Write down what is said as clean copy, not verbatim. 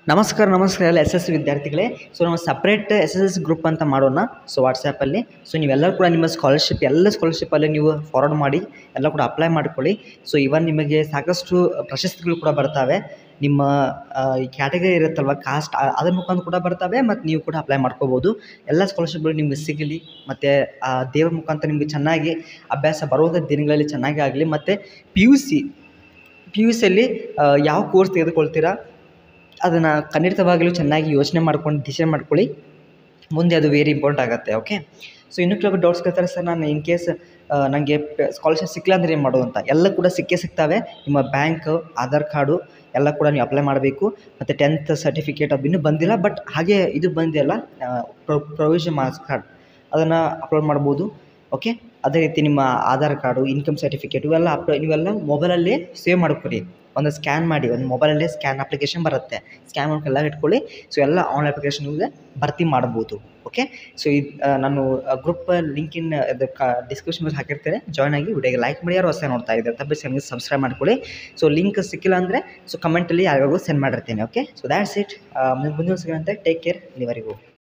ನಮಸ್ಕಾರ ಎಲ್ಲ S S ವಿದ್ಯಾರ್ಥಿಗಳೇ. ಸೊ ನಾವು separate S S S group ಅಂತ ಮಾಡೋಣ. ಸೊ ವಾಟ್ಸಪ್ಪಲ್ಲಿ ನೀವೆಲ್ಲರೂ ಕೂಡ ನಿಮ್ಮ ಸ್ಕಾಲರ್ಶಿಪ್ಪಲ್ಲಿ ನೀವು ಫಾರ್ವರ್ಡ್ ಮಾಡಿ ಎಲ್ಲ ಕೂಡ ಅಪ್ಲೈ ಮಾಡ್ಕೊಳ್ಳಿ. ಸೊ ಇವನ್ ನಿಮಗೆ ಸಾಕಷ್ಟು ಪ್ರಶಸ್ತಿಗಳು ಕೂಡ ಬರ್ತಾವೆ. ನಿಮ್ಮ ಈ ಕ್ಯಾಟಗರಿ ಇರುತ್ತಲ್ವ ಕಾಸ್ಟ್, ಅದ್ರ ಮುಖಾಂತರ ಕೂಡ ಬರ್ತವೆ ಮತ್ತು ನೀವು ಕೂಡ ಅಪ್ಲೈ ಮಾಡ್ಕೋಬೋದು. ಎಲ್ಲ ಸ್ಕಾಲರ್ಶಿಪ್ಗಳು ನಿಮಗೆ ಸಿಗಲಿ ಮತ್ತು ದೇವ್ರ ಮುಖಾಂತರ ನಿಮಗೆ ಚೆನ್ನಾಗಿ ಅಭ್ಯಾಸ ಬರುವಂಥ ದಿನಗಳಲ್ಲಿ ಚೆನ್ನಾಗಿ ಆಗಲಿ. ಮತ್ತು ಪಿ ಯು ಸಿಯಲ್ಲಿ ಯಾವ ಕೋರ್ಸ್ ತೆಗೆದುಕೊಳ್ತೀರಾ ಅದನ್ನು ಖಂಡಿತವಾಗಲೂ ಚೆನ್ನಾಗಿ ಯೋಚನೆ ಮಾಡ್ಕೊಂಡು ಡಿಸೈಡ್ ಮಾಡ್ಕೊಳ್ಳಿ. ಮುಂದೆ ಅದು ವೆರಿ ಇಂಪಾರ್ಟೆಂಟ್ ಆಗುತ್ತೆ. ಓಕೆ, ಸೊ ಇನ್ನೂ ಕೆಲವು ಡೌಟ್ಸ್ ಕೇಳ್ತಾರೆ, ಸರ್ ನಾನು ಇನ್ ಕೇಸ್ ನನಗೆ ಸ್ಕಾಲರ್ಶಿಪ್ ಸಿಕ್ಕಿಲ್ಲ ಅಂದರೆ ಏನು ಮಾಡೋದು ಅಂತ. ಎಲ್ಲ ಕೂಡ ಸಿಗ್ತವೆ. ನಿಮ್ಮ ಬ್ಯಾಂಕ್, ಆಧಾರ್ ಕಾರ್ಡು ಎಲ್ಲ ಕೂಡ ನೀವು ಅಪ್ಲೈ ಮಾಡಬೇಕು. ಮತ್ತು 10th ಸರ್ಟಿಫಿಕೇಟ್ ಅದು ಇನ್ನೂ ಬಂದಿಲ್ಲ, ಬಟ್ ಹಾಗೆ ಇದು ಬಂದಿಲ್ಲ ಪ್ರೊವಿಷನ್ ಮಾರ್ಕ್ಸ್ ಕಾರ್ಡ್, ಅದನ್ನು ಅಪ್ಲೋಡ್ ಮಾಡ್ಬೋದು. ಓಕೆ, ಅದೇ ರೀತಿ ನಿಮ್ಮ ಆಧಾರ್ ಕಾರ್ಡು, ಇನ್ಕಮ್ ಸರ್ಟಿಫಿಕೇಟ್ ನೀವೆಲ್ಲ ಮೊಬೈಲಲ್ಲೇ ಸೇವ್ ಮಾಡ್ಕೊಳ್ಳಿ. ಒಂದು ಸ್ಕ್ಯಾನ್ ಮಾಡಿ, ಒಂದು ಮೊಬೈಲಲ್ಲೇ ಸ್ಕ್ಯಾನ್ ಅಪ್ಲಿಕೇಶನ್ ಬರುತ್ತೆ, ಸ್ಕ್ಯಾನ್ ಮಾಡ್ಕೊಂಡು ಎಲ್ಲ ಇಟ್ಕೊಳ್ಳಿ. ಸೊ ಎಲ್ಲ ಆನ್ಲೈನ್ ಅಪ್ಲಿಕೇಶನ್ ನಿಮಗೆ ಭರ್ತಿ ಮಾಡ್ಬೋದು. ಓಕೆ, ಸೊ ನಾನು ಗ್ರೂಪ್ ಲಿಂಕಿನ ಡಿಸ್ಕ್ರಿಪ್ಷನ್ ಹಾಕಿರ್ತೇನೆ, ಜಾಯ್ನ್ ಆಗಿ ವಿಡಿಯೋಗೆ ಲೈಕ್ ಮಾಡಿ. ಯಾರು ಹೊಸ ನೋಡ್ತಾ ಇದ್ದಾರೆ ತಪ್ಪಿಸಿ ನಮಗೆ ಸಬ್ಸ್ಕ್ರೈಬ್ ಮಾಡ್ಕೊಳ್ಳಿ. ಸೊ ಲಿಂಕ್ ಸಿಕ್ಕಿಲ್ಲ ಅಂದರೆ ಕಮೆಂಟಲ್ಲಿ ಯಾರಿಗೂ ಸೆಂಡ್ ಮಾಡಿರ್ತೀನಿ. Okay, so that's it. ಮುಂದಿನ ಸಿಗೋಂತೆ. Take care. ಇಲ್ಲಿವರೆಗೂ